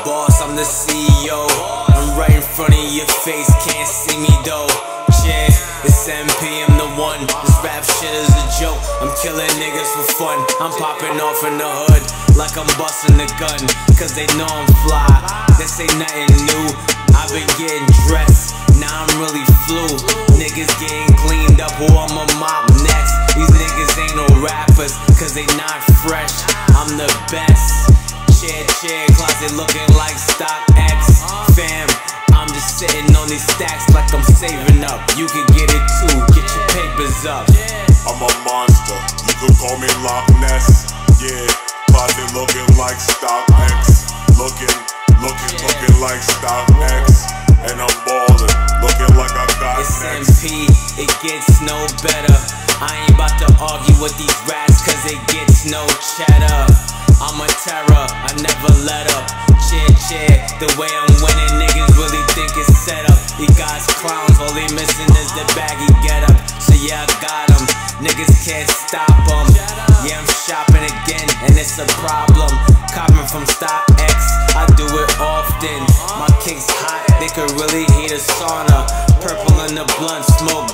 boss, I'm the CEO. I'm right in front of your face, can't see me though. Yeah, it's MP, I'm the one. This rap shit is a joke. I'm killing niggas for fun. I'm popping off in the hood like I'm busting the gun, cause they know I'm fly. This ain't nothing new. I've been getting dressed, now I'm really flu. Niggas getting cleaned up, who I'ma mop next? These niggas ain't no rappers, cause they not fresh. I'm the best. Chair, closet looking like StockX. Fam, I'm just sitting on these stacks like I'm saving up. You can get it too, get your papers up. I'm a monster, you could call me Loch Ness. Yeah, closet looking like StockX. Looking like StockX. And I'm ballin', looking like I got It's next. MP, it gets no better. I ain't about to argue with these rats, cause it gets no cheddar. I'm a terror, I never let up. Cheer, the way I'm winning, niggas really think it's set up. You guys clowns, all they missing is the baggy get up. So yeah, I got them, niggas can't stop them. Yeah, I'm shopping again, and it's a problem. Copping from StockX, I do it often. My kick's hot, they could really heat a sauna. Purple in the blunt, smoke